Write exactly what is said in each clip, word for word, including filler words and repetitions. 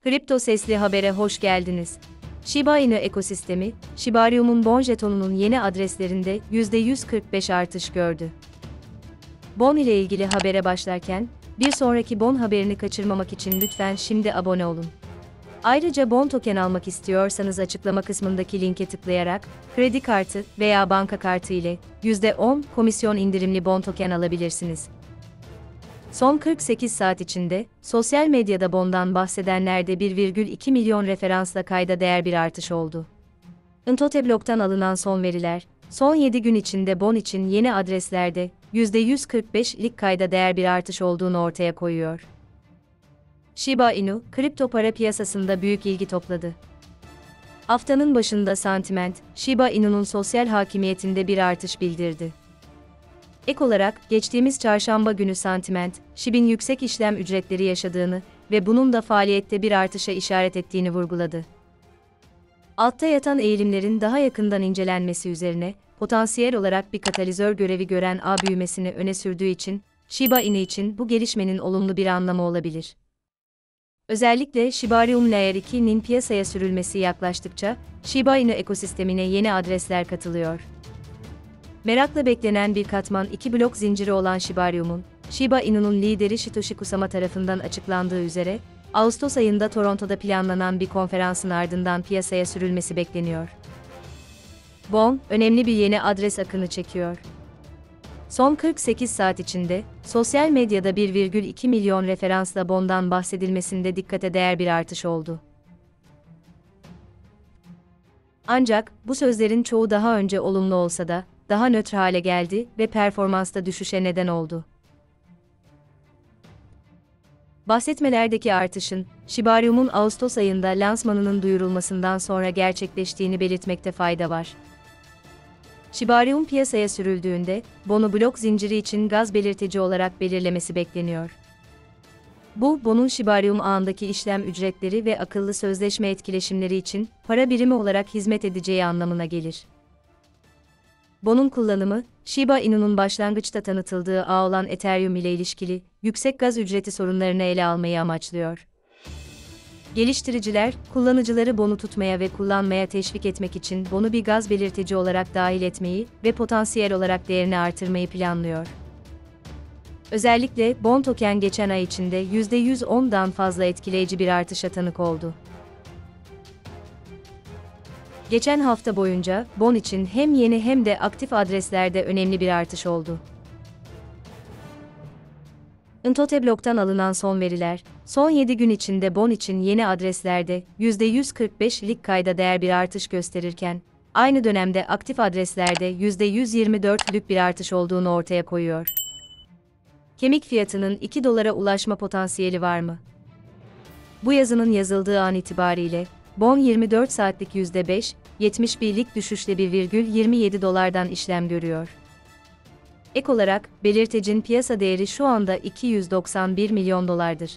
Kripto Sesli Haber'e hoş geldiniz. Shiba Inu ekosistemi, Shibarium'un Bon jetonunun yeni adreslerinde yüzde yüz kırk beş artış gördü. Bon ile ilgili habere başlarken, bir sonraki Bon haberini kaçırmamak için lütfen şimdi abone olun. Ayrıca Bon token almak istiyorsanız açıklama kısmındaki linke tıklayarak, kredi kartı veya banka kartı ile yüzde on komisyon indirimli Bon token alabilirsiniz. Son kırk sekiz saat içinde, sosyal medyada Bon'dan bahsedenlerde bir virgül iki milyon referansla kayda değer bir artış oldu. Intoteblock'tan alınan son veriler, son yedi gün içinde Bon için yeni adreslerde yüzde yüz kırk beşlik kayda değer bir artış olduğunu ortaya koyuyor. Shiba Inu, kripto para piyasasında büyük ilgi topladı. Haftanın başında Sentiment, Shiba Inu'nun sosyal hakimiyetinde bir artış bildirdi. Ek olarak, geçtiğimiz çarşamba günü Sentiment, S H I B'in yüksek işlem ücretleri yaşadığını ve bunun da faaliyette bir artışa işaret ettiğini vurguladı. Altta yatan eğilimlerin daha yakından incelenmesi üzerine, potansiyel olarak bir katalizör görevi gören ağ büyümesini öne sürdüğü için, Shiba Inu için bu gelişmenin olumlu bir anlamı olabilir. Özellikle Shibarium Layer iki'nin piyasaya sürülmesi yaklaştıkça, Shiba Inu ekosistemine yeni adresler katılıyor. Merakla beklenen bir katman iki blok zinciri olan Shibarium'un, Shiba Inu'nun lideri Satoshi Kusama tarafından açıklandığı üzere, Ağustos ayında Toronto'da planlanan bir konferansın ardından piyasaya sürülmesi bekleniyor. Bon, önemli bir yeni adres akını çekiyor. Son kırk sekiz saat içinde, sosyal medyada bir virgül iki milyon referansla Bon'dan bahsedilmesinde dikkate değer bir artış oldu. Ancak, bu sözlerin çoğu daha önce olumlu olsa da, daha nötr hale geldi ve performansta düşüşe neden oldu. Bahsetmelerdeki artışın, Shibarium'un Ağustos ayında lansmanının duyurulmasından sonra gerçekleştiğini belirtmekte fayda var. Shibarium piyasaya sürüldüğünde, Bon'u blok zinciri için gaz belirteci olarak belirlemesi bekleniyor. Bu, Bon'un Shibarium ağındaki işlem ücretleri ve akıllı sözleşme etkileşimleri için para birimi olarak hizmet edeceği anlamına gelir. Bon'un kullanımı, Shiba Inu'nun başlangıçta tanıtıldığı ağ olan Ethereum ile ilişkili, yüksek gaz ücreti sorunlarını ele almayı amaçlıyor. Geliştiriciler, kullanıcıları Bon'u tutmaya ve kullanmaya teşvik etmek için Bon'u bir gaz belirteci olarak dahil etmeyi ve potansiyel olarak değerini artırmayı planlıyor. Özellikle, Bon token geçen ay içinde yüzde yüz on'dan fazla etkileyici bir artışa tanık oldu. Geçen hafta boyunca, Bon için hem yeni hem de aktif adreslerde önemli bir artış oldu. Intoteblock'tan alınan son veriler, son yedi gün içinde Bon için yeni adreslerde yüzde yüz kırk beşlik kayda değer bir artış gösterirken, aynı dönemde aktif adreslerde yüzde yüz yirmi dörtlük bir artış olduğunu ortaya koyuyor. Kemik fiyatının iki dolara ulaşma potansiyeli var mı? Bu yazının yazıldığı an itibariyle, Bon yirmi dört saatlik yüzde beş virgül yetmiş birlik düşüşle bir virgül yirmi yedi dolardan işlem görüyor. Ek olarak, belirtecin piyasa değeri şu anda iki yüz doksan bir milyon dolardır.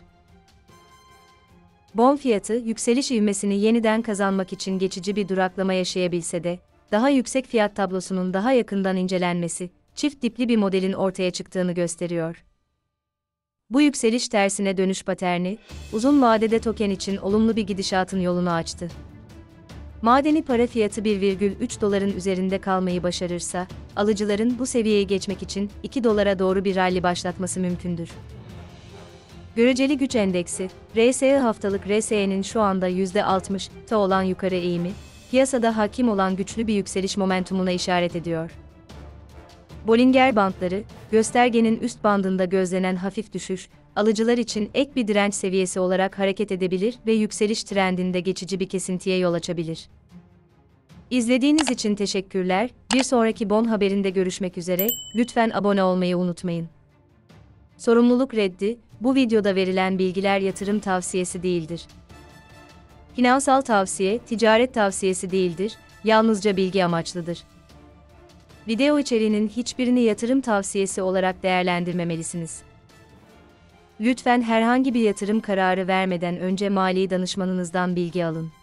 Bon fiyatı, yükseliş ivmesini yeniden kazanmak için geçici bir duraklama yaşayabilse de, daha yüksek fiyat tablosunun daha yakından incelenmesi, çift dipli bir modelin ortaya çıktığını gösteriyor. Bu yükseliş tersine dönüş paterni, uzun vadede token için olumlu bir gidişatın yolunu açtı. Madeni para fiyatı bir virgül üç doların üzerinde kalmayı başarırsa, alıcıların bu seviyeyi geçmek için iki dolara doğru bir rally başlatması mümkündür. Göreceli güç endeksi, R S I haftalık R S E'nin şu anda yüzde altmışta olan yukarı eğimi, piyasada hakim olan güçlü bir yükseliş momentumuna işaret ediyor. Bollinger Bandları, göstergenin üst bandında gözlenen hafif düşüş, alıcılar için ek bir direnç seviyesi olarak hareket edebilir ve yükseliş trendinde geçici bir kesintiye yol açabilir. İzlediğiniz için teşekkürler, bir sonraki Bon haberinde görüşmek üzere, lütfen abone olmayı unutmayın. Sorumluluk reddi, bu videoda verilen bilgiler yatırım tavsiyesi değildir. Finansal tavsiye, ticaret tavsiyesi değildir, yalnızca bilgi amaçlıdır. Video içeriğinin hiçbirini yatırım tavsiyesi olarak değerlendirmemelisiniz. Lütfen herhangi bir yatırım kararı vermeden önce mali danışmanınızdan bilgi alın.